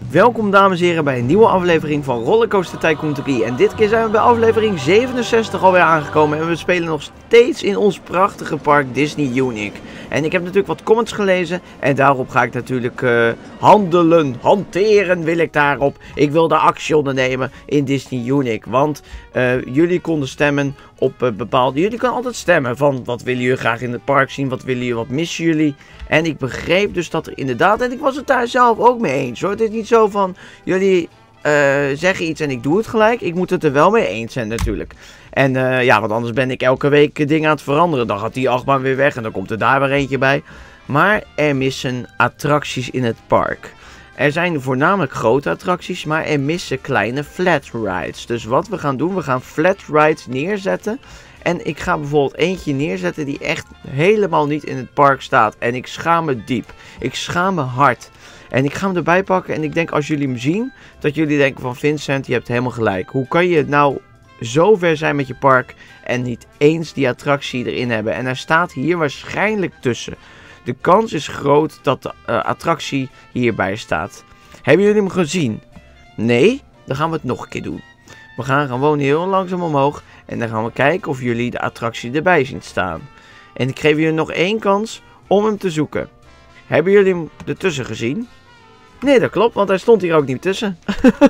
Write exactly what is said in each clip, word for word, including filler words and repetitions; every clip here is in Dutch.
Welkom dames en heren bij een nieuwe aflevering van Rollercoaster Tycoon drie. En dit keer zijn we bij aflevering zevenenzestig alweer aangekomen en we spelen nog steeds in ons prachtige park Disney Unique. En ik heb natuurlijk wat comments gelezen en daarop ga ik natuurlijk uh, handelen, hanteren wil ik daarop. Ik wil daar actie ondernemen in Disney Unique, want uh, jullie konden stemmen op uh, bepaalde... Jullie kunnen altijd stemmen van wat willen jullie graag in het park zien, wat willen jullie, wat missen jullie. En ik begreep dus dat er inderdaad, en ik was het daar zelf ook mee eens hoor. Het is niet zo van, jullie uh, zeggen iets en ik doe het gelijk. Ik moet het er wel mee eens zijn natuurlijk. En uh, ja, want anders ben ik elke week dingen aan het veranderen. Dan gaat die achtbaan weer weg en dan komt er daar weer eentje bij. Maar er missen attracties in het park. Er zijn voornamelijk grote attracties, maar er missen kleine flat rides. Dus wat we gaan doen, we gaan flat rides neerzetten. En ik ga bijvoorbeeld eentje neerzetten die echt helemaal niet in het park staat. En ik schaam me diep. Ik schaam me hard. En ik ga hem erbij pakken en ik denk als jullie hem zien, dat jullie denken van Vincent, je hebt helemaal gelijk. Hoe kan je nou zo ver zijn met je park en niet eens die attractie erin hebben? En er staat hier waarschijnlijk tussen. De kans is groot dat de uh, attractie hierbij staat. Hebben jullie hem gezien? Nee? Dan gaan we het nog een keer doen. We gaan gewoon heel langzaam omhoog. En dan gaan we kijken of jullie de attractie erbij zien staan. En ik geef jullie nog één kans om hem te zoeken. Hebben jullie hem ertussen gezien? Nee, dat klopt, want hij stond hier ook niet tussen.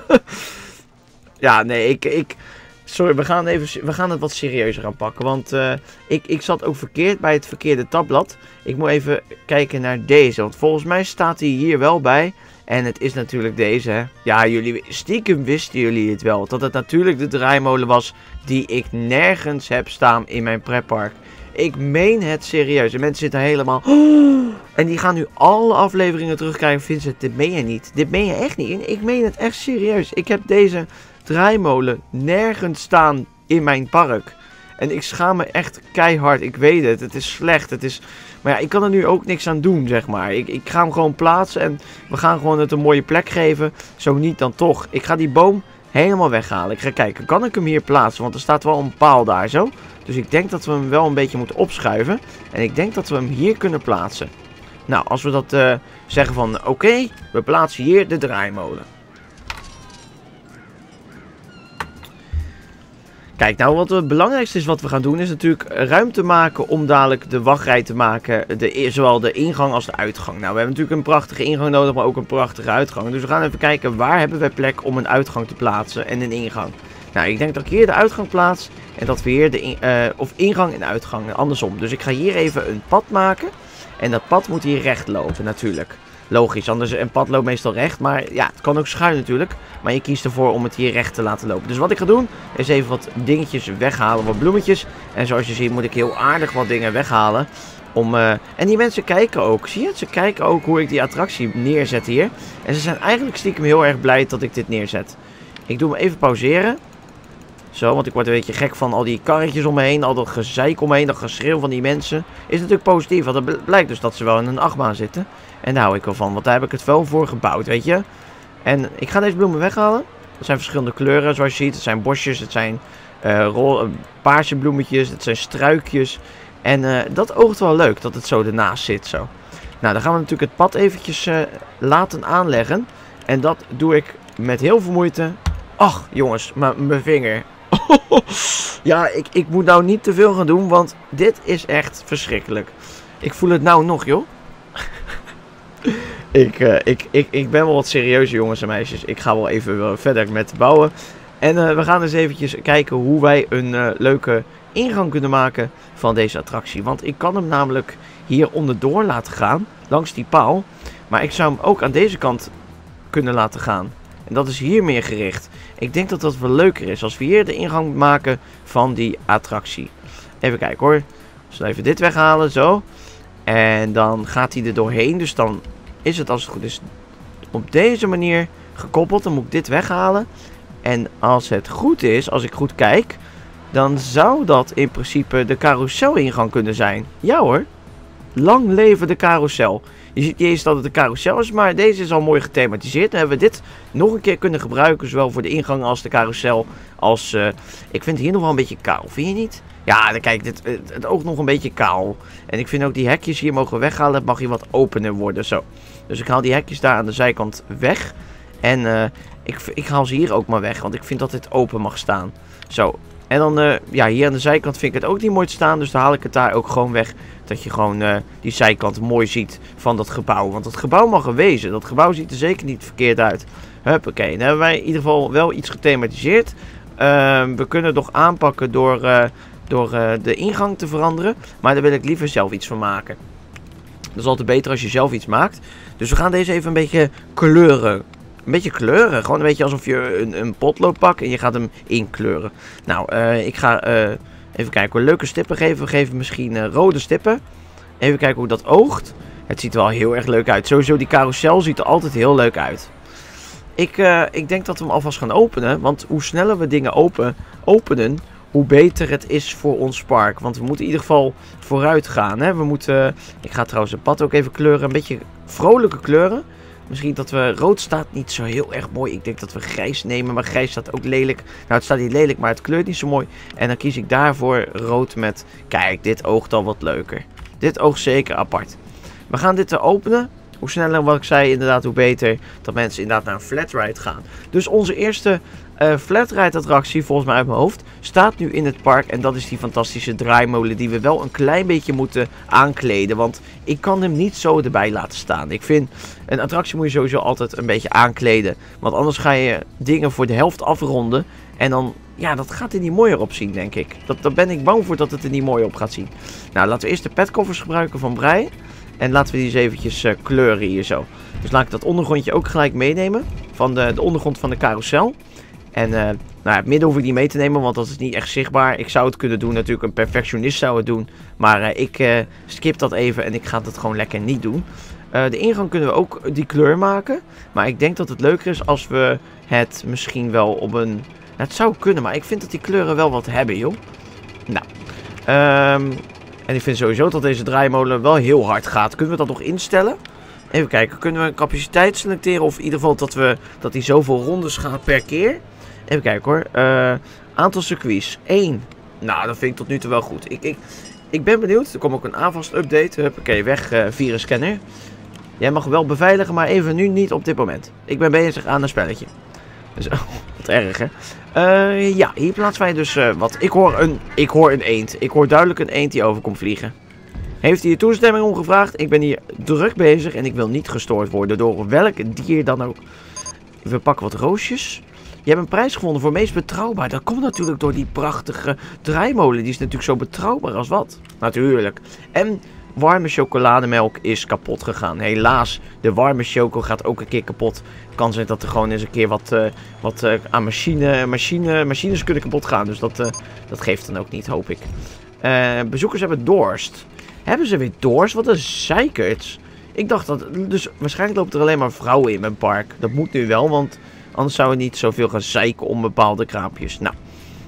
Ja, nee, ik... ik sorry, we gaan, even, we gaan het wat serieuzer gaan pakken. Want uh, ik, ik zat ook verkeerd bij het verkeerde tabblad. Ik moet even kijken naar deze. Want volgens mij staat hij hier wel bij. En het is natuurlijk deze, hè. Ja, jullie, stiekem wisten jullie het wel. Dat het natuurlijk de draaimolen was die ik nergens heb staan in mijn pretpark. Ik meen het serieus. En mensen zitten helemaal... En die gaan nu alle afleveringen terugkrijgen. Vincent, dit meen je niet. Dit meen je echt niet. Ik meen het echt serieus. Ik heb deze draaimolen nergens staan in mijn park. En ik schaam me echt keihard. Ik weet het. Het is slecht. Het is... Maar ja, ik kan er nu ook niks aan doen, zeg maar. Ik, ik ga hem gewoon plaatsen en we gaan gewoon het een mooie plek geven. Zo niet, dan toch. Ik ga die boom helemaal weghalen. Ik ga kijken, kan ik hem hier plaatsen? Want er staat wel een paal daar zo. Dus ik denk dat we hem wel een beetje moeten opschuiven. En ik denk dat we hem hier kunnen plaatsen. Nou, als we dat uh, zeggen van, oké, okay, we plaatsen hier de draaimolen. Kijk, nou wat het belangrijkste is wat we gaan doen is natuurlijk ruimte maken om dadelijk de wachtrij te maken. De, zowel de ingang als de uitgang. Nou, we hebben natuurlijk een prachtige ingang nodig, maar ook een prachtige uitgang. Dus we gaan even kijken waar hebben we plek om een uitgang te plaatsen en een ingang. Nou, ik denk dat ik hier de uitgang plaats en dat we hier de in, uh, of ingang en uitgang, andersom. Dus ik ga hier even een pad maken en dat pad moet hier recht lopen natuurlijk. Logisch, anders een pad loopt meestal recht, maar ja, het kan ook schuin natuurlijk. Maar je kiest ervoor om het hier recht te laten lopen. Dus wat ik ga doen, is even wat dingetjes weghalen, wat bloemetjes. En zoals je ziet moet ik heel aardig wat dingen weghalen. Om, uh... En die mensen kijken ook, zie je het? Ze kijken ook hoe ik die attractie neerzet hier. En ze zijn eigenlijk stiekem heel erg blij dat ik dit neerzet. Ik doe hem even pauzeren. Zo, want ik word een beetje gek van al die karretjes om me heen, al dat gezeik om me heen, dat geschreeuw van die mensen. Is natuurlijk positief, want het blijkt dus dat ze wel in een achtbaan zitten. En daar hou ik wel van, want daar heb ik het wel voor gebouwd, weet je. En ik ga deze bloemen weghalen. Het zijn verschillende kleuren, zoals je ziet. Het zijn bosjes, het zijn uh, rol, uh, paarse bloemetjes, het zijn struikjes. En uh, dat oogt wel leuk, dat het zo ernaast zit, zo. Nou, dan gaan we natuurlijk het pad eventjes uh, laten aanleggen. En dat doe ik met heel veel moeite. Ach, jongens, mijn vinger. Ja, ik, ik moet nou niet te veel gaan doen, want dit is echt verschrikkelijk. Ik voel het nou nog, joh. ik, uh, ik, ik, ik ben wel wat serieuzer, jongens en meisjes. Ik ga wel even uh, verder met bouwen. En uh, we gaan eens eventjes kijken hoe wij een uh, leuke ingang kunnen maken van deze attractie. Want ik kan hem namelijk hier onderdoor laten gaan, langs die paal. Maar ik zou hem ook aan deze kant kunnen laten gaan. En dat is hier meer gericht. Ik denk dat dat wel leuker is als we hier de ingang maken van die attractie. Even kijken hoor. Dus even dit weghalen, zo. En dan gaat hij er doorheen. Dus dan is het als het goed is op deze manier gekoppeld. Dan moet ik dit weghalen. En als het goed is, als ik goed kijk, dan zou dat in principe de carouselingang kunnen zijn. Ja hoor. Lang leven de carousel. Je ziet niet eens dat het een carousel is, maar deze is al mooi gethematiseerd. Dan hebben we dit nog een keer kunnen gebruiken, zowel voor de ingang als de carousel. Als, uh, ik vind het hier nog wel een beetje kaal, vind je niet? Ja, dan kijk, dit, het, het oogt nog een beetje kaal. En ik vind ook die hekjes hier mogen weghalen. Het mag hier wat opener worden, zo. Dus ik haal die hekjes daar aan de zijkant weg. En uh, ik, ik haal ze hier ook maar weg, want ik vind dat dit open mag staan. Zo. En dan, uh, ja, hier aan de zijkant vind ik het ook niet mooi te staan. Dus dan haal ik het daar ook gewoon weg. Dat je gewoon uh, die zijkant mooi ziet van dat gebouw. Want het gebouw mag er wezen. Dat gebouw ziet er zeker niet verkeerd uit. Huppakee. Dan hebben wij in ieder geval wel iets gethematiseerd. Uh, we kunnen het nog aanpakken door, uh, door uh, de ingang te veranderen. Maar daar wil ik liever zelf iets van maken. Dat is altijd beter als je zelf iets maakt. Dus we gaan deze even een beetje kleuren. Een beetje kleuren. Gewoon een beetje alsof je een, een potlood pakt en je gaat hem inkleuren. Nou, uh, ik ga uh, even kijken. Leuke stippen geven. We geven misschien uh, rode stippen. Even kijken hoe dat oogt. Het ziet er wel heel erg leuk uit. Sowieso die carousel ziet er altijd heel leuk uit. Ik, uh, ik denk dat we hem alvast gaan openen. Want hoe sneller we dingen open, openen, hoe beter het is voor ons park. Want we moeten in ieder geval vooruit gaan. Hè? We moeten, uh, ik ga trouwens het pad ook even kleuren. Een beetje vrolijke kleuren. Misschien dat we... Rood staat niet zo heel erg mooi. Ik denk dat we grijs nemen. Maar grijs staat ook lelijk. Nou, het staat niet lelijk, maar het kleurt niet zo mooi. En dan kies ik daarvoor rood met... Kijk, dit oogt al wat leuker. Dit oogt zeker apart. We gaan dit openen. Hoe sneller, wat ik zei, inderdaad, hoe beter dat mensen inderdaad naar een flatride gaan. Dus onze eerste uh, flatride attractie, volgens mij uit mijn hoofd, staat nu in het park. En dat is die fantastische draaimolen die we wel een klein beetje moeten aankleden. Want ik kan hem niet zo erbij laten staan. Ik vind, een attractie moet je sowieso altijd een beetje aankleden. Want anders ga je dingen voor de helft afronden. En dan, ja, dat gaat er niet mooier op zien, denk ik. Dat, daar ben ik bang voor dat het er niet mooier op gaat zien. Nou, laten we eerst de petkoffers gebruiken van Brei. En laten we die eens eventjes uh, kleuren hier zo. Dus laat ik dat ondergrondje ook gelijk meenemen. Van de, de ondergrond van de carousel. En uh, nou ja, het midden hoef ik niet mee te nemen, want dat is niet echt zichtbaar. Ik zou het kunnen doen, natuurlijk een perfectionist zou het doen. Maar uh, ik uh, skip dat even en ik ga het gewoon lekker niet doen. Uh, de ingang kunnen we ook die kleur maken. Maar ik denk dat het leuker is als we het misschien wel op een... Het zou kunnen, maar ik vind dat die kleuren wel wat hebben, joh. Nou, um, en ik vind sowieso dat deze draaimolen wel heel hard gaat. Kunnen we dat nog instellen? Even kijken, kunnen we een capaciteit selecteren? Of in ieder geval dat we dat die zoveel rondes gaat per keer? Even kijken hoor. Uh, aantal circuits. één. Nou, dat vind ik tot nu toe wel goed. Ik, ik, ik ben benieuwd. Er komt ook een AVAST update. Huppakee, weg uh, virusscanner. Jij mag wel beveiligen, maar even nu niet op dit moment. Ik ben bezig aan een spelletje. Dus, oh, wat erg, hè? Uh, ja, hier plaatsen wij dus uh, wat. Ik hoor, een, ik hoor een eend. Ik hoor duidelijk een eend die over komt vliegen. Heeft hij je toestemming omgevraagd? Ik ben hier druk bezig en ik wil niet gestoord worden door welk dier dan ook. We pakken wat roosjes. Je hebt een prijs gewonnen voor meest betrouwbaar. Dat komt natuurlijk door die prachtige draaimolen. Die is natuurlijk zo betrouwbaar als wat. Natuurlijk. En warme chocolademelk is kapot gegaan. Helaas, de warme choco gaat ook een keer kapot. Kan zijn dat er gewoon eens een keer wat, uh, wat uh, aan machine, machine, machines kunnen kapot gaan. Dus dat, uh, dat geeft dan ook niet, hoop ik. Uh, bezoekers hebben dorst. Hebben ze weer dorst? Wat een zeikert. Ik dacht dat... Dus waarschijnlijk lopen er alleen maar vrouwen in mijn park. Dat moet nu wel, want anders zouden we niet zoveel gaan zeiken om bepaalde kraampjes. Nou,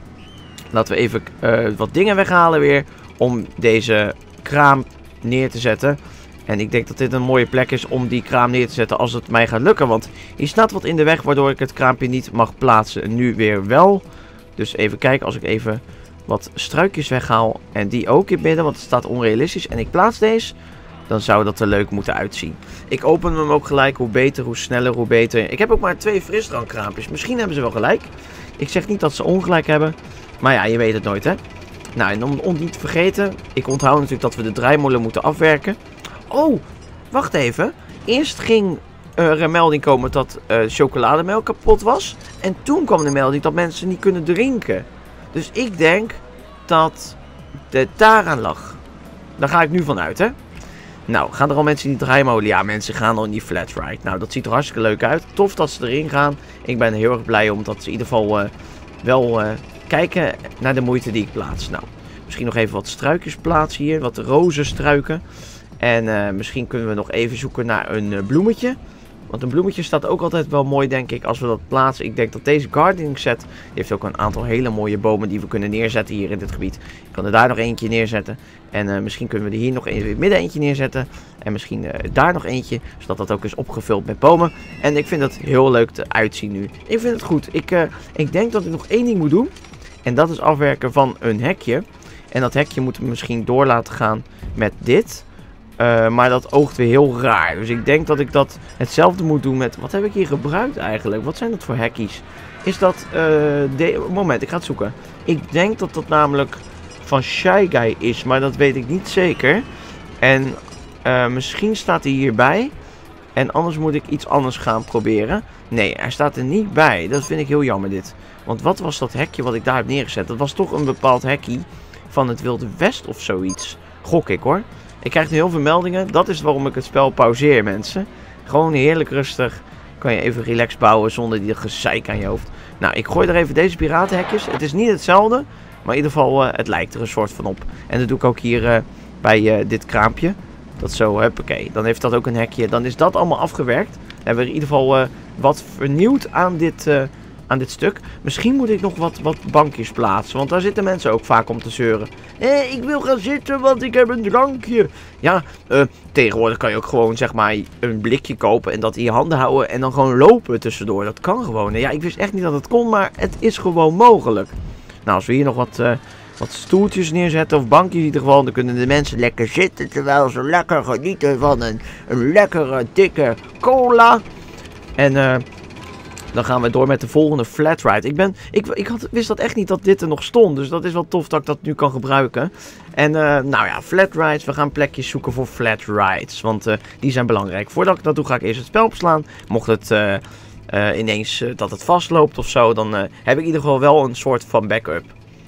laten we even uh, wat dingen weghalen weer om deze kraam neer te zetten. En ik denk dat dit een mooie plek is om die kraam neer te zetten als het mij gaat lukken. Want hier staat wat in de weg waardoor ik het kraampje niet mag plaatsen. En nu weer wel. Dus even kijken als ik even wat struikjes weghaal. En die ook in het midden, want het staat onrealistisch. En ik plaats deze. Dan zou dat er leuk moeten uitzien. Ik open hem ook gelijk. Hoe beter, hoe sneller, hoe beter. Ik heb ook maar twee frisdrankkraampjes. Misschien hebben ze wel gelijk. Ik zeg niet dat ze ongelijk hebben. Maar ja, je weet het nooit, hè. Nou, en om, om niet te vergeten. Ik onthoud natuurlijk dat we de draaimolen moeten afwerken. Oh, wacht even. Eerst ging er een melding komen dat uh, chocolademelk kapot was. En toen kwam de melding dat mensen niet kunnen drinken. Dus ik denk dat het daaraan lag. Daar ga ik nu van uit, hè. Nou, gaan er al mensen in die draaimolen? Ja, mensen gaan al in die flatride. Nou, dat ziet er hartstikke leuk uit. Tof dat ze erin gaan. Ik ben heel erg blij omdat ze in ieder geval uh, wel uh, kijken naar de moeite die ik plaats. Nou, misschien nog even wat struikjes plaatsen hier. Wat rozenstruiken. En uh, misschien kunnen we nog even zoeken naar een uh, bloemetje. Want een bloemetje staat ook altijd wel mooi, denk ik, als we dat plaatsen. Ik denk dat deze gardening set, die heeft ook een aantal hele mooie bomen die we kunnen neerzetten hier in dit gebied. Ik kan er daar nog eentje neerzetten. En uh, misschien kunnen we er hier nog in het midden eentje neerzetten. En misschien uh, daar nog eentje, zodat dat ook is opgevuld met bomen. En ik vind het heel leuk te uitzien nu. Ik vind het goed. Ik, uh, ik denk dat ik nog één ding moet doen. En dat is afwerken van een hekje. En dat hekje moeten we misschien door laten gaan met dit. Uh, maar dat oogt weer heel raar. Dus ik denk dat ik dat hetzelfde moet doen met... Wat heb ik hier gebruikt eigenlijk? Wat zijn dat voor hackies? Is dat... Uh, de... Moment, ik ga het zoeken. Ik denk dat dat namelijk van Shy Guy is. Maar dat weet ik niet zeker. En uh, misschien staat hij hierbij. En anders moet ik iets anders gaan proberen. Nee, hij staat er niet bij. Dat vind ik heel jammer dit. Want wat was dat hekje wat ik daar heb neergezet? Dat was toch een bepaald hekje van het Wilde West of zoiets. Gok ik hoor. Ik krijg nu heel veel meldingen. Dat is waarom ik het spel pauzeer, mensen. Gewoon heerlijk rustig. Kan je even relaxed bouwen zonder die gezeik aan je hoofd. Nou, ik gooi er even deze piratenhekjes. Het is niet hetzelfde. Maar in ieder geval, uh, het lijkt er een soort van op. En dat doe ik ook hier uh, bij uh, dit kraampje. Dat zo, huppakee. Dan heeft dat ook een hekje. Dan is dat allemaal afgewerkt. Dan hebben we in ieder geval uh, wat vernieuwd aan dit, uh, aan dit stuk. Misschien moet ik nog wat, wat bankjes plaatsen. Want daar zitten mensen ook vaak om te zeuren. Eh, ik wil gaan zitten, want ik heb een drankje. Ja, uh, tegenwoordig kan je ook gewoon, zeg maar, een blikje kopen. En dat in je handen houden. En dan gewoon lopen tussendoor. Dat kan gewoon. Ja, ik wist echt niet dat het kon. Maar het is gewoon mogelijk. Nou, als we hier nog wat... Uh, Wat stoeltjes neerzetten of bankjes in ieder geval. Dan kunnen de mensen lekker zitten terwijl ze lekker genieten van een, een lekkere dikke cola. En uh, dan gaan we door met de volgende flat ride. Ik, ben, ik, ik had, wist dat echt niet dat dit er nog stond. Dus dat is wel tof dat ik dat nu kan gebruiken. En uh, nou ja, flat rides. We gaan plekjes zoeken voor flat rides. Want uh, die zijn belangrijk. Voordat ik dat doe ga ik eerst het spel opslaan. Mocht het uh, uh, ineens uh, dat het vastloopt of zo. Dan uh, heb ik in ieder geval wel een soort van backup.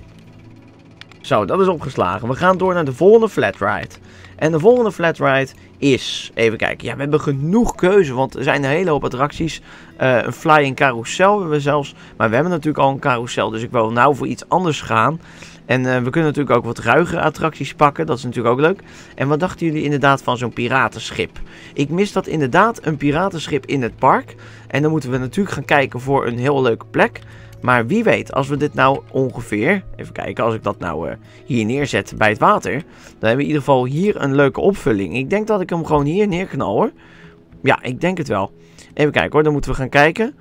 Zo, dat is opgeslagen. We gaan door naar de volgende flat ride. En de volgende flat ride is... Even kijken. Ja, we hebben genoeg keuze. Want er zijn een hele hoop attracties. Uh, een flying carousel hebben we zelfs. Maar we hebben natuurlijk al een carousel. Dus ik wil nou voor iets anders gaan. En uh, we kunnen natuurlijk ook wat ruigere attracties pakken. Dat is natuurlijk ook leuk. En wat dachten jullie inderdaad van zo'n piratenschip? Ik mis dat inderdaad een piratenschip in het park. En dan moeten we natuurlijk gaan kijken voor een heel leuke plek. Maar wie weet, als we dit nou ongeveer, even kijken, als ik dat nou uh, hier neerzet bij het water, dan hebben we in ieder geval hier een leuke opvulling. Ik denk dat ik hem gewoon hier neerknal hoor. Ja, ik denk het wel. Even kijken hoor, dan moeten we gaan kijken.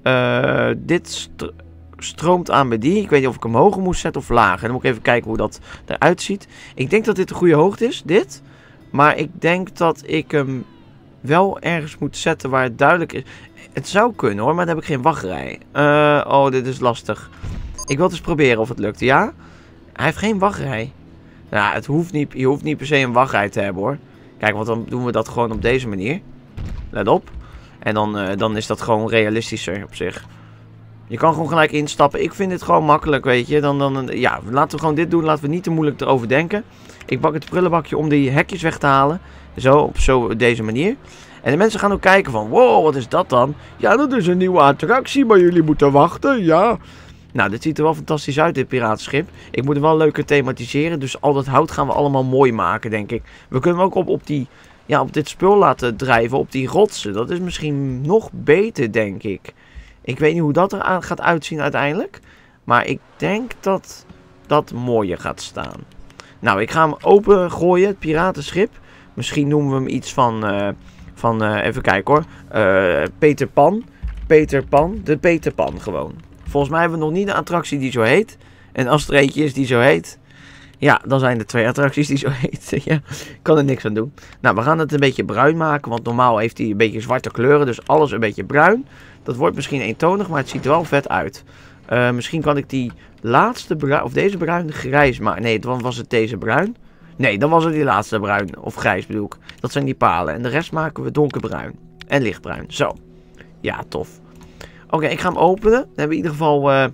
Uh, dit st stroomt aan bij die. Ik weet niet of ik hem hoger moet zetten of lager. Dan moet ik even kijken hoe dat eruit ziet. Ik denk dat dit de goede hoogte is, dit. Maar ik denk dat ik hem wel ergens moet zetten waar het duidelijk is. Het zou kunnen hoor, maar dan heb ik geen wachtrij. Uh, oh, dit is lastig. Ik wil het eens proberen of het lukt. Ja? Hij heeft geen wachtrij. Nou, het hoeft niet, je hoeft niet per se een wachtrij te hebben hoor. Kijk, want dan doen we dat gewoon op deze manier. Let op. En dan, uh, dan is dat gewoon realistischer op zich. Je kan gewoon gelijk instappen. Ik vind dit gewoon makkelijk, weet je. Dan, dan, ja, laten we gewoon dit doen. Laten we niet te moeilijk erover denken. Ik pak het prullenbakje om die hekjes weg te halen. Zo, op zo, deze manier. En de mensen gaan ook kijken van, wow, wat is dat dan? Ja, dat is een nieuwe attractie, maar jullie moeten wachten, ja. Nou, dit ziet er wel fantastisch uit, dit piratenschip. Ik moet hem wel leuker thematiseren, dus al dat hout gaan we allemaal mooi maken, denk ik. We kunnen hem ook op, op, die, ja, op dit spul laten drijven, op die rotsen. Dat is misschien nog beter, denk ik. Ik weet niet hoe dat er gaat uitzien uiteindelijk. Maar ik denk dat dat mooier gaat staan. Nou, ik ga hem open gooien, het piratenschip. Misschien noemen we hem iets van... Uh, Van, uh, even kijken hoor. Uh, Peter Pan. Peter Pan. De Peter Pan gewoon. Volgens mij hebben we nog niet een attractie die zo heet. En als er eentje is die zo heet. Ja, dan zijn er twee attracties die zo heten. Ja, ik kan er niks aan doen. Nou, we gaan het een beetje bruin maken. Want normaal heeft hij een beetje zwarte kleuren. Dus alles een beetje bruin. Dat wordt misschien eentonig, maar het ziet er wel vet uit. Uh, misschien kan ik die laatste bruin, of deze bruin grijs maken. Nee, dan was het deze bruin. Nee, dan was het die laatste bruin. Of grijs bedoel ik. Dat zijn die palen. En de rest maken we donkerbruin. En lichtbruin. Zo. Ja, tof. Oké, okay, ik ga hem openen. Dan hebben we in ieder geval... Uh...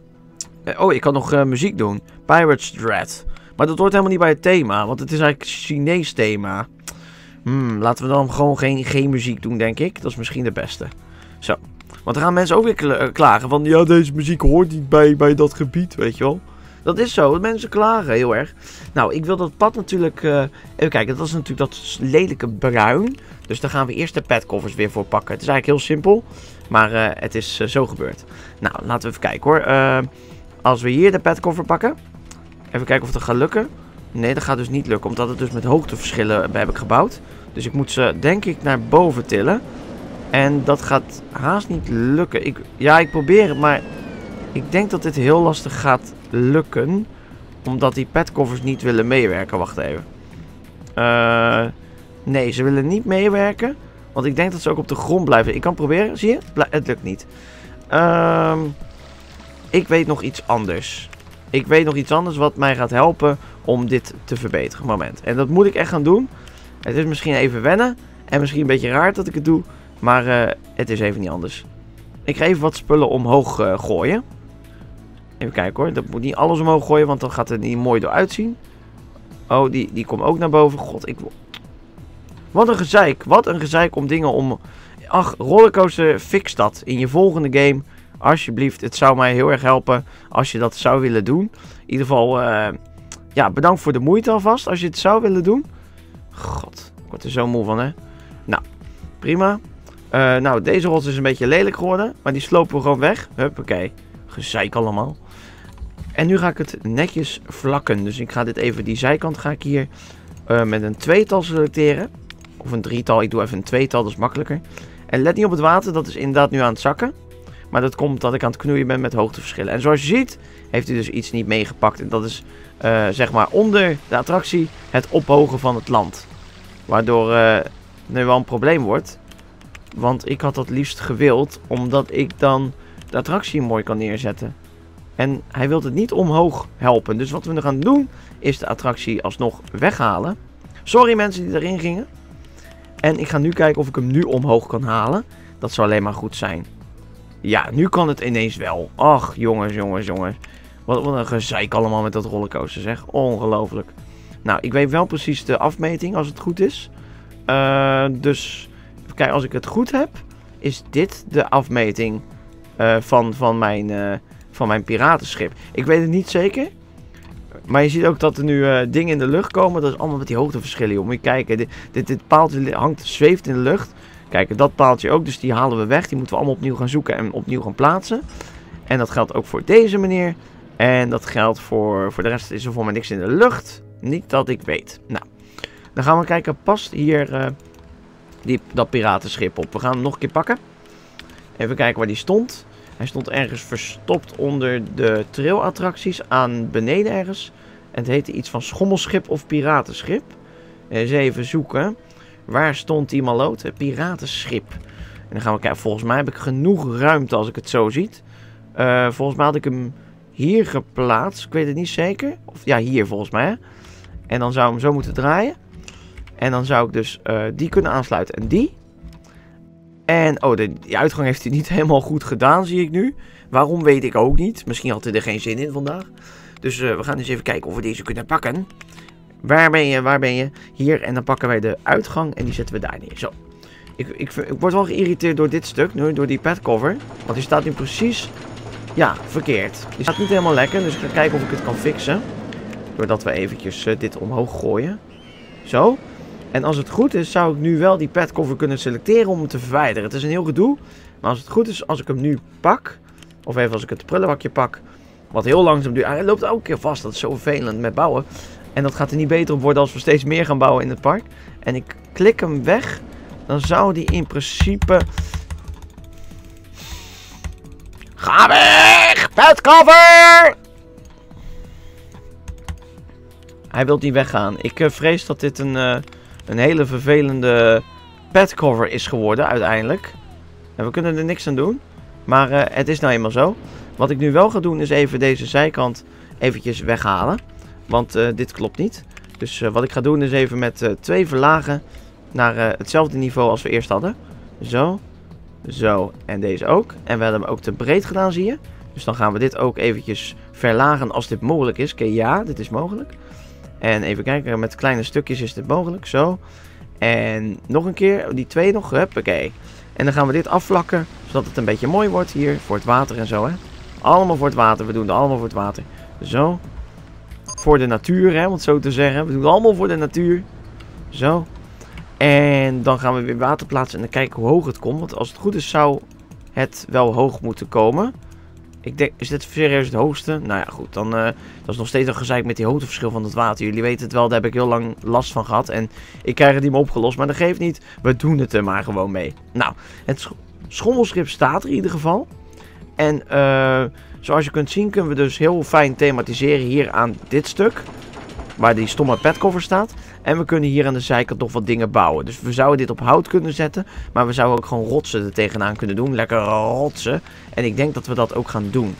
Oh, ik kan nog uh, muziek doen. Pirates Dread. Maar dat hoort helemaal niet bij het thema. Want het is eigenlijk een Chinees thema. Hmm, laten we dan gewoon geen, geen muziek doen, denk ik. Dat is misschien de beste. Zo. Want dan gaan mensen ook weer klagen. Van, ja, deze muziek hoort niet bij, bij dat gebied, weet je wel. Dat is zo, mensen klagen heel erg. Nou, ik wil dat pad natuurlijk... Uh, even kijken, dat is natuurlijk dat lelijke bruin. Dus daar gaan we eerst de padcovers weer voor pakken. Het is eigenlijk heel simpel, maar uh, het is uh, zo gebeurd. Nou, laten we even kijken hoor. Uh, als we hier de padcover pakken. Even kijken of dat gaat lukken. Nee, dat gaat dus niet lukken, omdat het dus met hoogteverschillen heb ik gebouwd. Dus ik moet ze, denk ik, naar boven tillen. En dat gaat haast niet lukken. Ik, ja, ik probeer het, maar ik denk dat dit heel lastig gaat lukken. Omdat die padcovers niet willen meewerken. Wacht even. Uh, Nee, ze willen niet meewerken. Want ik denk dat ze ook op de grond blijven. Ik kan proberen, zie je? Bl- het lukt niet. Um, ik weet nog iets anders. Ik weet nog iets anders wat mij gaat helpen om dit te verbeteren. Moment. En dat moet ik echt gaan doen. Het is misschien even wennen. En misschien een beetje raar dat ik het doe. Maar uh, het is even niet anders. Ik ga even wat spullen omhoog uh, gooien. Even kijken hoor. Dat moet niet alles omhoog gooien. Want dan gaat het er niet mooi door uitzien. Oh, die, die komt ook naar boven. God, ik... Wat een gezeik. Wat een gezeik om dingen om... Ach, Rollercoaster, fix dat. In je volgende game. Alsjeblieft. Het zou mij heel erg helpen als je dat zou willen doen. In ieder geval... Uh, ja, bedankt voor de moeite alvast. Als je het zou willen doen. God, ik word er zo moe van, hè. Nou, prima. Uh, nou, deze rots is een beetje lelijk geworden. Maar die slopen we gewoon weg. Huppakee. Gezeik allemaal. En nu ga ik het netjes vlakken. Dus ik ga dit even, die zijkant ga ik hier uh, met een tweetal selecteren. Of een drietal. Ik doe even een tweetal, dat is makkelijker. En let niet op het water, dat is inderdaad nu aan het zakken. Maar dat komt dat ik aan het knoeien ben met hoogteverschillen. En zoals je ziet, heeft hij dus iets niet meegepakt. En dat is, uh, zeg maar, onder de attractie het ophogen van het land. Waardoor uh, nu wel een probleem wordt. Want ik had dat liefst gewild, omdat ik dan de attractie mooi kan neerzetten. En hij wil het niet omhoog helpen. Dus wat we nu gaan doen, is de attractie alsnog weghalen. Sorry mensen die erin gingen. En ik ga nu kijken of ik hem nu omhoog kan halen. Dat zou alleen maar goed zijn. Ja, nu kan het ineens wel. Ach, jongens, jongens, jongens. Wat, wat een gezeik allemaal met dat rollercoaster, zeg. Ongelooflijk. Nou, ik weet wel precies de afmeting, als het goed is. Uh, dus, even kijken, als ik het goed heb, is dit de afmeting uh, van, van, mijn, uh, van mijn piratenschip. Ik weet het niet zeker. Maar je ziet ook dat er nu uh, dingen in de lucht komen. Dat is allemaal met die hoogteverschillen, joh. Moet je kijken, dit, dit, dit paaltje hangt, zweeft in de lucht. Kijk, dat paaltje ook, dus die halen we weg. Die moeten we allemaal opnieuw gaan zoeken en opnieuw gaan plaatsen. En dat geldt ook voor deze meneer. En dat geldt voor, voor de rest is er voor mij niks in de lucht. Niet dat ik weet. Nou, dan gaan we kijken, past hier uh, die, dat piratenschip op. We gaan hem nog een keer pakken. Even kijken waar die stond. Hij stond ergens verstopt onder de trailattracties aan beneden ergens. En het heette iets van schommelschip of piratenschip. Eens even zoeken. Waar stond die maloot? Het piratenschip. En dan gaan we kijken. Volgens mij heb ik genoeg ruimte als ik het zo zie. Uh, volgens mij had ik hem hier geplaatst. Ik weet het niet zeker. Of ja, hier volgens mij. Hè? En dan zou ik hem zo moeten draaien. En dan zou ik dus uh, die kunnen aansluiten. En die. En, oh, de, die uitgang heeft hij niet helemaal goed gedaan, zie ik nu. Waarom, weet ik ook niet. Misschien had hij er geen zin in vandaag. Dus uh, we gaan eens even kijken of we deze kunnen pakken. Waar ben je, waar ben je? Hier, en dan pakken wij de uitgang en die zetten we daar neer. Zo. Ik, ik, ik word wel geïrriteerd door dit stuk, nu, door die padcover. Want die staat nu precies, ja, verkeerd. Die staat niet helemaal lekker, dus ik ga kijken of ik het kan fixen. Doordat we eventjes uh, dit omhoog gooien. Zo. En als het goed is, zou ik nu wel die padcover kunnen selecteren om hem te verwijderen. Het is een heel gedoe. Maar als het goed is, als ik hem nu pak. Of even als ik het prullenbakje pak. Wat heel langzaam duurt. Hij loopt elke keer vast. Dat is zo vervelend met bouwen. En dat gaat er niet beter op worden als we steeds meer gaan bouwen in het park. En ik klik hem weg. Dan zou die in principe... Ga weg! Padcover! Hij wil niet weggaan. Ik uh, vrees dat dit een... Uh, Een hele vervelende padcover is geworden uiteindelijk. En we kunnen er niks aan doen. Maar uh, het is nou eenmaal zo. Wat ik nu wel ga doen is even deze zijkant eventjes weghalen. Want uh, dit klopt niet. Dus uh, wat ik ga doen is even met uh, twee verlagen naar uh, hetzelfde niveau als we eerst hadden. Zo. Zo. En deze ook. En we hebben hem ook te breed gedaan, zie je. Dus dan gaan we dit ook eventjes verlagen als dit mogelijk is. Oké, ja, dit is mogelijk. En even kijken, met kleine stukjes is dit mogelijk, zo. En nog een keer, die twee nog, huppakee. En dan gaan we dit afvlakken, zodat het een beetje mooi wordt hier, voor het water en zo, hè. Allemaal voor het water, we doen het allemaal voor het water. Zo. Voor de natuur, hè, om het zo te zeggen. We doen het allemaal voor de natuur. Zo. En dan gaan we weer water plaatsen en dan kijken hoe hoog het komt. Want als het goed is, zou het wel hoog moeten komen. Ik denk, is dit serieus het hoogste? Nou ja, goed. Dan uh, dat is nog steeds een gezeik met die hoogteverschil van het water. Jullie weten het wel, daar heb ik heel lang last van gehad. En ik krijg het niet meer opgelost, maar dat geeft niet. We doen het er maar gewoon mee. Nou, het sch schommelschip staat er in ieder geval. En uh, zoals je kunt zien kunnen we dus heel fijn thematiseren hier aan dit stuk. waar die stomme petcover staat. En we kunnen hier aan de zijkant nog wat dingen bouwen. Dus we zouden dit op hout kunnen zetten. Maar we zouden ook gewoon rotsen er tegenaan kunnen doen. Lekker rotsen. En ik denk dat we dat ook gaan doen.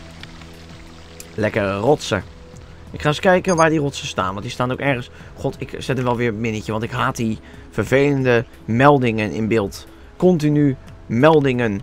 Lekker rotsen. Ik ga eens kijken waar die rotsen staan. Want die staan ook ergens... God, ik zet er wel weer een minnetje. Want ik haat die vervelende meldingen in beeld. Continu meldingen.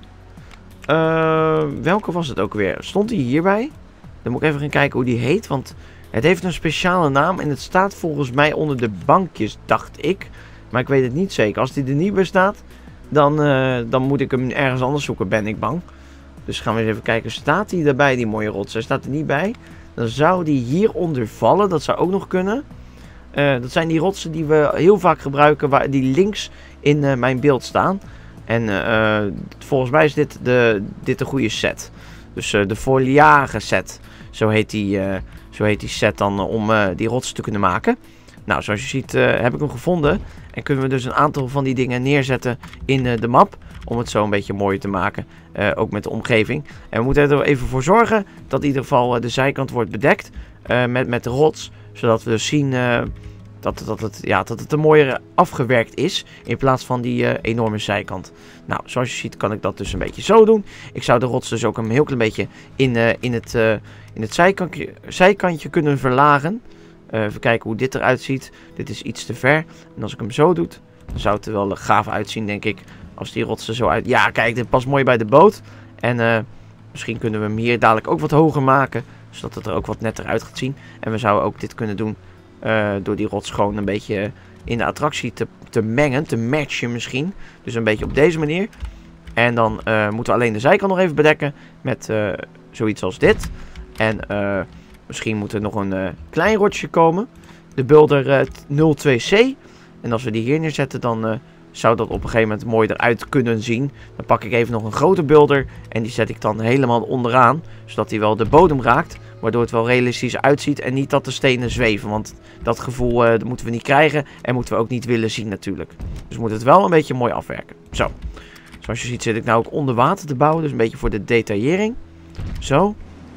Uh, welke was het ook weer? Stond die hierbij? Dan moet ik even gaan kijken hoe die heet. Want het heeft een speciale naam. En het staat volgens mij onder de bankjes, dacht ik. Maar ik weet het niet zeker. Als die er niet bij staat, dan, uh, dan moet ik hem ergens anders zoeken, ben ik bang. Dus gaan we eens even kijken. Staat die erbij, die mooie rots? Hij staat er niet bij. Dan zou die hieronder vallen. Dat zou ook nog kunnen. Uh, dat zijn die rotsen die we heel vaak gebruiken. Waar, die links in uh, mijn beeld staan. En uh, volgens mij is dit de, dit de goede set. Dus uh, de foliage set. Zo heet die, uh, zo heet die set dan uh, om uh, die rotsen te kunnen maken. Nou, zoals je ziet uh, heb ik hem gevonden. En kunnen we dus een aantal van die dingen neerzetten in uh, de map. Om het zo een beetje mooier te maken. Uh, ook met de omgeving. En we moeten er even voor zorgen dat in ieder geval uh, de zijkant wordt bedekt. Uh, met, met de rots. Zodat we dus zien uh, dat, dat, het, ja, dat het er mooier afgewerkt is. In plaats van die uh, enorme zijkant. Nou, zoals je ziet kan ik dat dus een beetje zo doen. Ik zou de rots dus ook een heel klein beetje in, uh, in het, uh, in het zijkantje, zijkantje kunnen verlagen. Uh, even kijken hoe dit eruit ziet. Dit is iets te ver. En als ik hem zo doe, dan zou het er wel gaaf uitzien, denk ik. Als die rotsen zo uit... Ja, kijk, dit past mooi bij de boot. En uh, misschien kunnen we hem hier dadelijk ook wat hoger maken. Zodat het er ook wat netter uit gaat zien. En we zouden ook dit kunnen doen uh, door die rots gewoon een beetje in de attractie te, te mengen. Te matchen misschien. Dus een beetje op deze manier. En dan uh, moeten we alleen de zijkant nog even bedekken met uh, zoiets als dit. En uh, misschien moet er nog een uh, klein rotje komen. De Builder uh, nul twee C. En als we die hier neerzetten, dan uh, zou dat op een gegeven moment mooi eruit kunnen zien. Dan pak ik even nog een grote Builder. En die zet ik dan helemaal onderaan. Zodat hij wel de bodem raakt. Waardoor het wel realistisch uitziet. En niet dat de stenen zweven. Want dat gevoel uh, dat moeten we niet krijgen. En moeten we ook niet willen zien natuurlijk. Dus we moeten het wel een beetje mooi afwerken. Zo. Zoals je ziet zit ik nou ook onder water te bouwen. Dus een beetje voor de detaillering. Zo.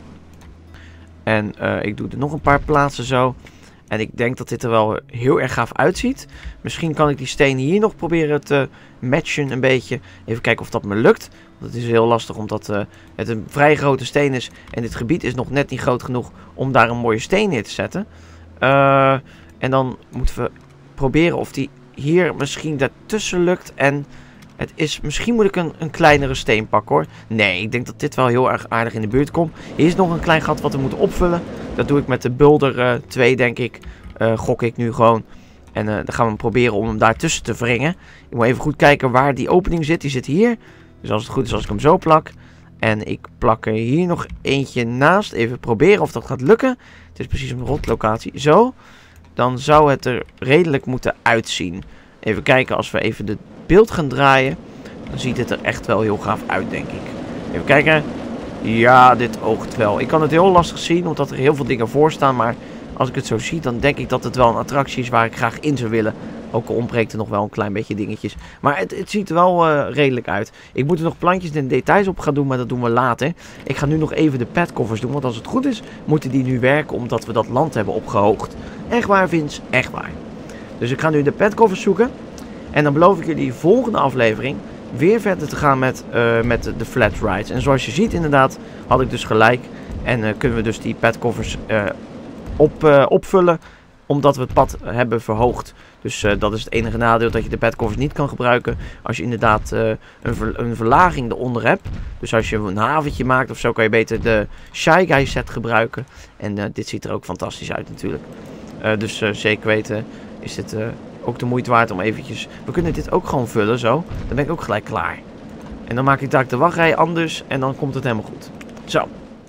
En uh, ik doe er nog een paar plaatsen zo. En ik denk dat dit er wel heel erg gaaf uitziet. Misschien kan ik die stenen hier nog proberen te matchen een beetje. Even kijken of dat me lukt. Want het is heel lastig omdat uh, het een vrij grote steen is. En dit gebied is nog net niet groot genoeg om daar een mooie steen neer te zetten. Uh, en dan moeten we proberen of die hier misschien daartussen lukt. En het is, misschien moet ik een, een kleinere steen pakken hoor. Nee, ik denk dat dit wel heel erg aardig in de buurt komt. Hier is nog een klein gat wat we moeten opvullen. Dat doe ik met de Builder uh, twee denk ik. Uh, gok ik nu gewoon. En uh, dan gaan we proberen om hem daartussen te wringen. Ik moet even goed kijken waar die opening zit. Die zit hier. Dus als het goed is als ik hem zo plak. En ik plak er hier nog eentje naast. Even proberen of dat gaat lukken. Het is precies een rotlocatie. Zo. Dan zou het er redelijk moeten uitzien. Even kijken als we even de beeld gaan draaien. Dan ziet het er echt wel heel gaaf uit denk ik. Even kijken. Ja, dit oogt wel. Ik kan het heel lastig zien omdat er heel veel dingen voor staan. Maar als ik het zo zie, dan denk ik dat het wel een attractie is waar ik graag in zou willen. Ook al ontbreekt er nog wel een klein beetje dingetjes. Maar het, het ziet er wel uh, redelijk uit. Ik moet er nog plantjes en details op gaan doen, maar dat doen we later. Ik ga nu nog even de petcovers doen. Want als het goed is, moeten die nu werken omdat we dat land hebben opgehoogd. Echt waar, Vince? Echt waar. Dus ik ga nu de petcovers zoeken. En dan beloof ik jullie volgende aflevering weer verder te gaan met, uh, met de flat rides. En zoals je ziet inderdaad, had ik dus gelijk. En uh, kunnen we dus die petcovers uh, op, uh, opvullen. Omdat we het pad hebben verhoogd. Dus uh, dat is het enige nadeel dat je de petcovers niet kan gebruiken. Als je inderdaad uh, een, ver, een verlaging eronder hebt. Dus als je een haventje maakt of zo kan je beter de Shy Guy set gebruiken. En uh, dit ziet er ook fantastisch uit natuurlijk. Uh, dus uh, zeker weten is dit uh, ook de moeite waard om eventjes... We kunnen dit ook gewoon vullen zo. Dan ben ik ook gelijk klaar. En dan maak ik daar de wachtrij anders en dan komt het helemaal goed. Zo.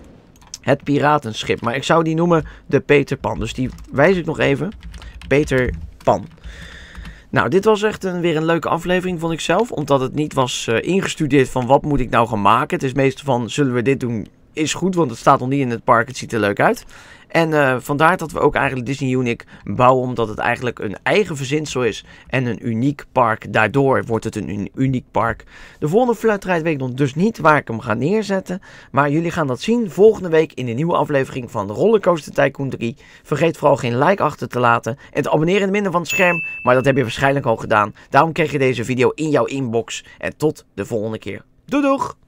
Het piratenschip. Maar ik zou die noemen de Peter Pan. Dus die wijs ik nog even. Peter Pan. Nou, dit was echt een, weer een leuke aflevering vond ik zelf. Omdat het niet was uh, ingestudeerd van wat moet ik nou gaan maken. Het is meestal van zullen we dit doen is goed, want het staat nog niet in het park. Het ziet er leuk uit. En uh, vandaar dat we ook eigenlijk Disney Unique bouwen, omdat het eigenlijk een eigen verzinsel is en een uniek park. Daardoor wordt het een uniek park. De volgende fluitrijd weet ik nog dus niet waar ik hem ga neerzetten, maar jullie gaan dat zien volgende week in de nieuwe aflevering van Rollercoaster Tycoon drie. Vergeet vooral geen like achter te laten en te abonneren in het midden van het scherm, maar dat heb je waarschijnlijk al gedaan. Daarom krijg je deze video in jouw inbox en tot de volgende keer. Doei doeg!